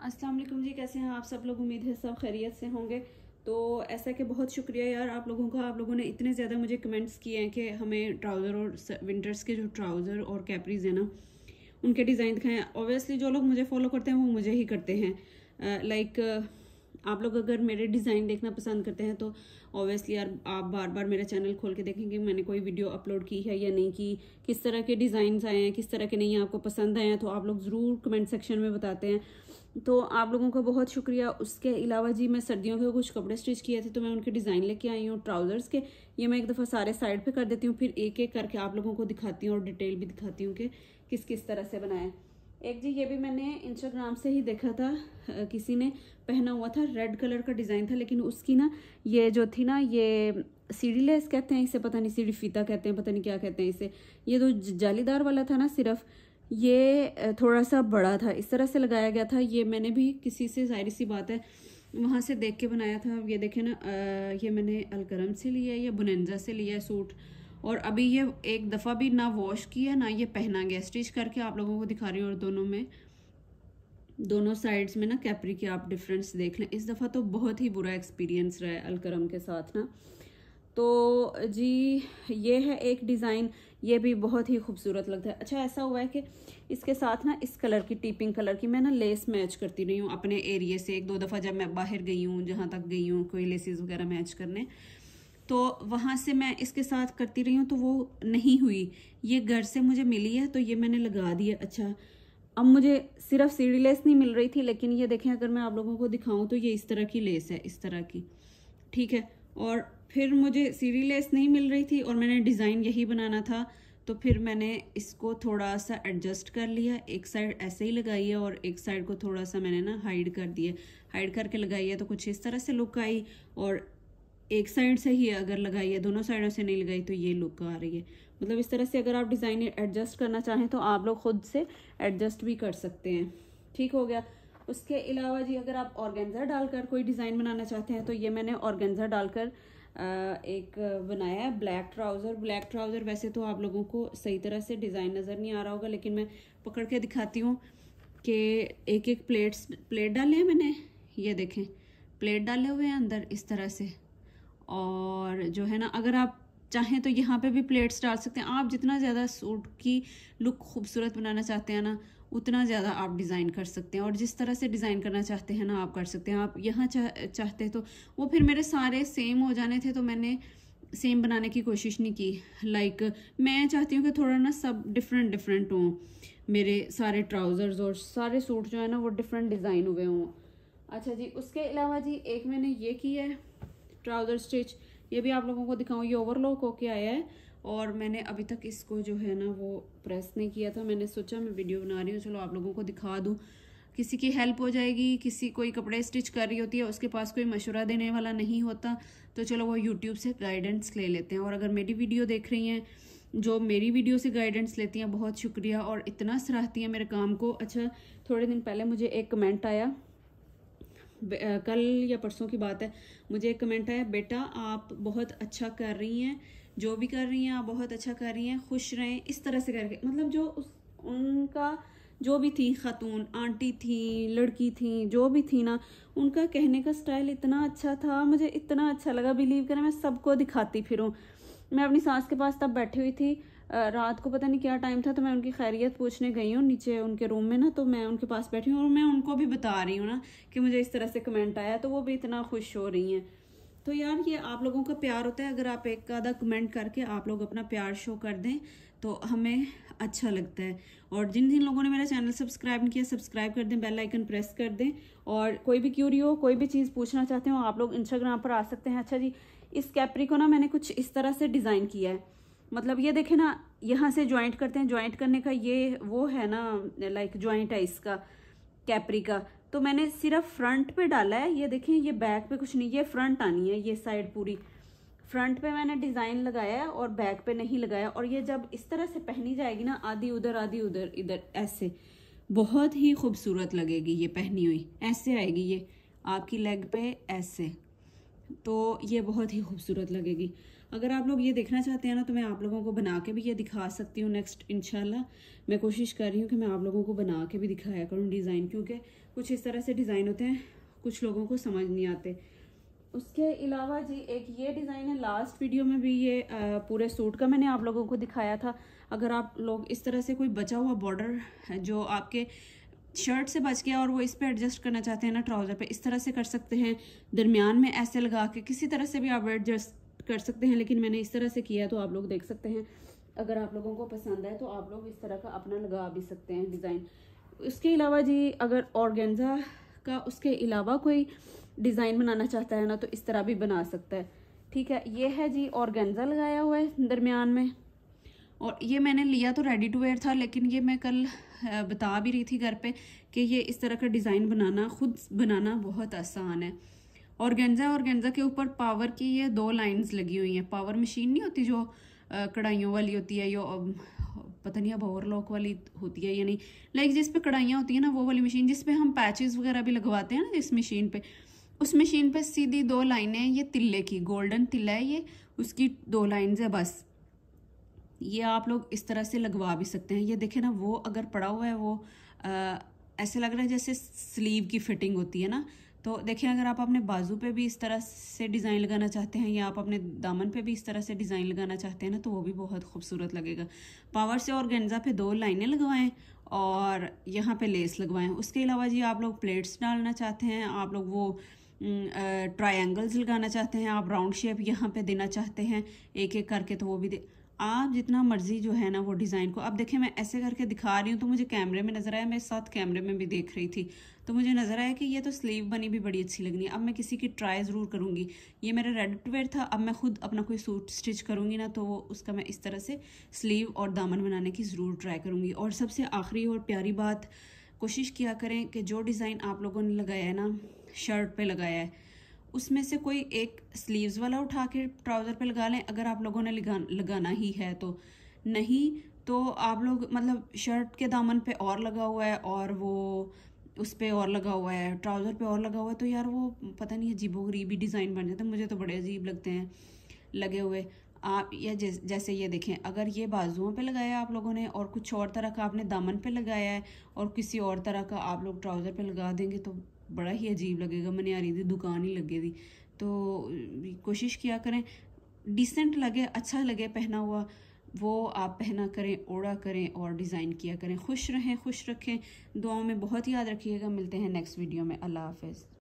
अस्सलाम वालेकुम जी, कैसे हैं आप सब लोग। उम्मीद है सब खैरियत से होंगे। तो ऐसा कि बहुत शुक्रिया यार आप लोगों का। आप लोगों ने इतने ज़्यादा मुझे कमेंट्स किए हैं कि हमें ट्राउज़र और विंटर्स के जो ट्राउज़र और कैपरीज हैं ना उनके डिज़ाइन दिखाएं। ऑब्वियसली जो लोग मुझे फॉलो करते हैं वो मुझे ही करते हैं। लाइक आप लोग अगर मेरे डिज़ाइन देखना पसंद करते हैं तो ऑब्वियसली यार आप बार बार मेरा चैनल खोल के देखेंगे मैंने कोई वीडियो अपलोड की है या नहीं की, किस तरह के डिज़ाइन आए हैं, किस तरह के नहीं आपको पसंद आए हैं, तो आप लोग ज़रूर कमेंट सेक्शन में बताते हैं। तो आप लोगों का बहुत शुक्रिया। उसके अलावा जी मैं सर्दियों के कुछ कपड़े स्टिच किए थे तो मैं उनके डिज़ाइन लेके आई हूँ ट्राउज़र्स के। ये मैं एक दफ़ा सारे साइड पे कर देती हूँ, फिर एक एक करके आप लोगों को दिखाती हूँ और डिटेल भी दिखाती हूँ कि किस किस तरह से बनाया। एक जी ये भी मैंने इंस्टाग्राम से ही देखा था, किसी ने पहना हुआ था, रेड कलर का डिज़ाइन था, लेकिन उसकी ना ये जो थी ना ये सीढ़ी लेस कहते हैं इसे, पता नहीं सीढ़ी फीता कहते हैं, पता नहीं क्या कहते हैं इसे। ये जो जालीदार वाला था ना सिर्फ ये थोड़ा सा बड़ा था, इस तरह से लगाया गया था। ये मैंने भी किसी से, जाहिर सी बात है वहाँ से देख के बनाया था। ये देखें ना, ये मैंने अलकरम से लिया है या बुनंजा से लिया है सूट, और अभी ये एक दफ़ा भी ना वॉश किया ना ये पहना गया। स्टिच करके आप लोगों को दिखा रही हूँ, और दोनों में दोनों साइड्स में ना कैपरी के आप डिफरेंस देख लें। इस दफ़ा तो बहुत ही बुरा एक्सपीरियंस रहा है अलकरम के साथ ना। तो जी ये है एक डिज़ाइन, ये भी बहुत ही खूबसूरत लगता है। अच्छा ऐसा हुआ है कि इसके साथ ना इस कलर की टीपिंग कलर की मैं ना लेस मैच करती रही हूँ अपने एरिए से। एक दो दफ़ा जब मैं बाहर गई हूँ, जहाँ तक गई हूँ कोई लेसेस वगैरह मैच करने, तो वहाँ से मैं इसके साथ करती रही हूँ तो वो नहीं हुई। ये घर से मुझे मिली है तो ये मैंने लगा दी है। अच्छा अब मुझे सिर्फ सीढ़ी लेस नहीं मिल रही थी, लेकिन ये देखें अगर मैं आप लोगों को दिखाऊं तो ये इस तरह की लेस है, इस तरह की, ठीक है। और फिर मुझे सीढ़ी लेस नहीं मिल रही थी और मैंने डिज़ाइन यही बनाना था, तो फिर मैंने इसको थोड़ा सा एडजस्ट कर लिया। एक साइड ऐसे ही लगाई है और एक साइड को थोड़ा सा मैंने ना हाइड कर दिया, हाइड करके लगाई है तो कुछ इस तरह से लुक आई। और एक साइड से ही अगर लगाई है, दोनों साइडों से नहीं लगाई तो ये लुक आ रही है। मतलब इस तरह से अगर आप डिज़ाइन एडजस्ट करना चाहें तो आप लोग खुद से एडजस्ट भी कर सकते हैं। ठीक हो गया। उसके अलावा जी अगर आप ऑर्गेन्जा डालकर कोई डिज़ाइन बनाना चाहते हैं तो ये मैंने ऑर्गेन्जा डालकर एक बनाया है ब्लैक ट्राउज़र। ब्लैक ट्राउज़र वैसे तो आप लोगों को सही तरह से डिज़ाइन नज़र नहीं आ रहा होगा, लेकिन मैं पकड़ के दिखाती हूँ कि एक एक प्लेट डाले हैं मैंने, ये देखें प्लेट डाले हुए हैं अंदर इस तरह से। और जो है ना अगर आप चाहें तो यहाँ पे भी प्लेट्स डाल सकते हैं। आप जितना ज़्यादा सूट की लुक खूबसूरत बनाना चाहते हैं ना उतना ज़्यादा आप डिज़ाइन कर सकते हैं, और जिस तरह से डिज़ाइन करना चाहते हैं ना आप कर सकते हैं। आप यहाँ चाहते तो वो फिर मेरे सारे सेम हो जाने थे तो मैंने सेम बनाने की कोशिश नहीं की। लाइक मैं चाहती हूँ कि थोड़ा ना सब डिफरेंट डिफरेंट हों, मेरे सारे ट्राउज़र्स और सारे सूट जो है ना वो डिफरेंट डिज़ाइन हुए हों। अच्छा जी उसके अलावा जी एक मैंने ये की है ट्राउज़र स्टिच, ये भी आप लोगों को दिखाऊँ। ये ओवरलॉक होके आया है और मैंने अभी तक इसको जो है ना वो प्रेस नहीं किया था। मैंने सोचा मैं वीडियो बना रही हूँ, चलो आप लोगों को दिखा दूँ, किसी की हेल्प हो जाएगी। किसी कोई कपड़े स्टिच कर रही होती है उसके पास कोई मशवरा देने वाला नहीं होता, तो चलो वो यूट्यूब से गाइडेंस ले लेते हैं। और अगर मेरी वीडियो देख रही हैं, जो मेरी वीडियो से गाइडेंस लेती हैं, बहुत शुक्रिया और इतना सराहती हैं मेरे काम को। अच्छा थोड़े दिन पहले मुझे एक कमेंट आया, कल या परसों की बात है, मुझे एक कमेंट आया, बेटा आप बहुत अच्छा कर रही हैं, जो भी कर रही हैं आप बहुत अच्छा कर रही हैं, खुश रहें, इस तरह से करके। मतलब जो उनका जो भी थी, खातून आंटी थी, लड़की थी, जो भी थी ना, उनका कहने का स्टाइल इतना अच्छा था, मुझे इतना अच्छा लगा। बिलीव करें मैं सबको दिखाती फिरूं। मैं अपनी सास के पास तब बैठी हुई थी, रात को पता नहीं क्या टाइम था, तो मैं उनकी खैरियत पूछने गई हूँ नीचे उनके रूम में ना, तो मैं उनके पास बैठी हूँ और मैं उनको भी बता रही हूँ ना कि मुझे इस तरह से कमेंट आया, तो वो भी इतना खुश हो रही हैं। तो यार ये आप लोगों का प्यार होता है। अगर आप एक आधा कमेंट करके आप लोग अपना प्यार शो कर दें तो हमें अच्छा लगता है। और जिन जिन लोगों ने मेरा चैनल सब्सक्राइब नहीं किया सब्सक्राइब कर दें, बेल आइकन प्रेस कर दें। और कोई भी क्यूरी हो, कोई भी चीज़ पूछना चाहते हो, आप लोग इंस्टाग्राम पर आ सकते हैं। अच्छा जी इस कैपरी को ना मैंने कुछ इस तरह से डिज़ाइन किया है। मतलब ये देखें ना, यहाँ से ज्वाइंट करते हैं, ज्वाइंट करने का ये वो है ना, लाइक ज्वाइंट है इसका कैपरी का, तो मैंने सिर्फ फ्रंट पे डाला है। ये देखें ये बैक पे कुछ नहीं, ये फ्रंट आनी है, ये साइड पूरी फ्रंट पे मैंने डिज़ाइन लगाया है और बैक पे नहीं लगाया। और ये जब इस तरह से पहनी जाएगी ना, आधी उधर आधी उधर, इधर ऐसे, बहुत ही खूबसूरत लगेगी। ये पहनी हुई ऐसे आएगी, ये आपकी लेग पे ऐसे, तो ये बहुत ही खूबसूरत लगेगी। अगर आप लोग ये देखना चाहते हैं ना तो मैं आप लोगों को बना के भी ये दिखा सकती हूँ नेक्स्ट इंशाल्लाह। मैं कोशिश कर रही हूँ कि मैं आप लोगों को बना के भी दिखाया करूँ डिज़ाइन, क्योंकि कुछ इस तरह से डिज़ाइन होते हैं कुछ लोगों को समझ नहीं आते। उसके अलावा जी एक ये डिज़ाइन है, लास्ट वीडियो में भी ये पूरे सूट का मैंने आप लोगों को दिखाया था। अगर आप लोग इस तरह से कोई बचा हुआ बॉर्डर जो आपके शर्ट से बच गया और वो इस पे एडजस्ट करना चाहते हैं ना ट्राउज़र पे, इस तरह से कर सकते हैं। दरमियान में ऐसे लगा के किसी तरह से भी आप एडजस्ट कर सकते हैं, लेकिन मैंने इस तरह से किया तो आप लोग देख सकते हैं। अगर आप लोगों को पसंद आए तो आप लोग इस तरह का अपना लगा भी सकते हैं डिज़ाइन। उसके अलावा जी अगर ऑर्गेन्जा का उसके अलावा कोई डिज़ाइन बनाना चाहता है ना तो इस तरह भी बना सकता है। ठीक है, ये है जी ऑर्गेन्जा लगाया हुआ है दरमियान में, और ये मैंने लिया तो रेडी टू वेयर था, लेकिन ये मैं कल बता भी रही थी घर पे कि ये इस तरह का डिज़ाइन बनाना खुद बनाना बहुत आसान है। ऑर्गेन्जा के ऊपर पावर की ये 2 लाइंस लगी हुई हैं। पावर मशीन नहीं होती जो कढ़ाइयों वाली होती है, यो पता नहीं अब ओवरलॉक वाली होती है या नहीं, लाइक जिस पे कढ़ाइयाँ होती है ना वो वाली मशीन, जिस पे हम पैचेस वगैरह भी लगवाते हैं ना जिस मशीन पे, उस मशीन पे सीधी 2 लाइनें हैं ये तिल्ले की, गोल्डन तिल्ला है ये, उसकी 2 लाइन्स है बस। ये आप लोग इस तरह से लगवा भी सकते हैं। ये देखें ना, वो अगर पड़ा हुआ है वो ऐसे लग रहा है जैसे स्लीव की फिटिंग होती है ना। तो देखिए अगर आप अपने बाजू पे भी इस तरह से डिज़ाइन लगाना चाहते हैं या आप अपने दामन पे भी इस तरह से डिज़ाइन लगाना चाहते हैं ना तो वो भी बहुत खूबसूरत लगेगा। पावर से ऑर्गेन्जा पे 2 लाइनें लगवाएं और यहाँ पे लेस लगवाएं। उसके अलावा जी आप लोग प्लेट्स डालना चाहते हैं, आप लोग वो ट्रायंगल्स लगाना चाहते हैं, आप राउंड शेप यहाँ पे देना चाहते हैं एक एक करके, तो वो भी आप जितना मर्जी जो है ना वो डिज़ाइन को। अब देखें मैं ऐसे करके दिखा रही हूँ तो मुझे कैमरे में नज़र आया, मैं साथ कैमरे में भी देख रही थी तो मुझे नज़र आया कि ये तो स्लीव बनी भी बड़ी अच्छी लग रही है। अब मैं किसी की ट्राई ज़रूर करूँगी। ये मेरा रेडी टू वेयर था, अब मैं खुद अपना कोई सूट स्टिच करूँगी ना तो उसका मैं इस तरह से स्लीव और दामन बनाने की ज़रूर ट्राई करूँगी। और सबसे आखिरी और प्यारी बात, कोशिश किया करें कि जो डिज़ाइन आप लोगों ने लगाया है ना शर्ट पे लगाया है उसमें से कोई एक स्लीव्स वाला उठा के ट्राउज़र पे लगा लें, अगर आप लोगों ने लगाना ही है तो। नहीं तो आप लोग मतलब शर्ट के दामन पे और लगा हुआ है और वो उस पे और लगा हुआ है, ट्राउज़र पे और लगा हुआ है, तो यार वो पता नहीं अजीबोगरीबी डिज़ाइन बन जाता है। मुझे तो बड़े अजीब लगते हैं लगे हुए। आप या जैसे ये देखें, अगर ये बाजुओं पे लगाया आप लोगों ने और कुछ और तरह का आपने दामन पे लगाया है और किसी और तरह का आप लोग ट्राउज़र पे लगा देंगे तो बड़ा ही अजीब लगेगा, मने आ रही थी दुकान ही लगेगी। तो कोशिश किया करें डिसेंट लगे, अच्छा लगे पहना हुआ, वो आप पहना करें, ओढ़ा करें और डिज़ाइन किया करें। खुश रहें, खुश रखें, दुआओं में बहुत याद रखिएगा। मिलते हैं नेक्स्ट वीडियो में। अल्लाह हाफ़िज़।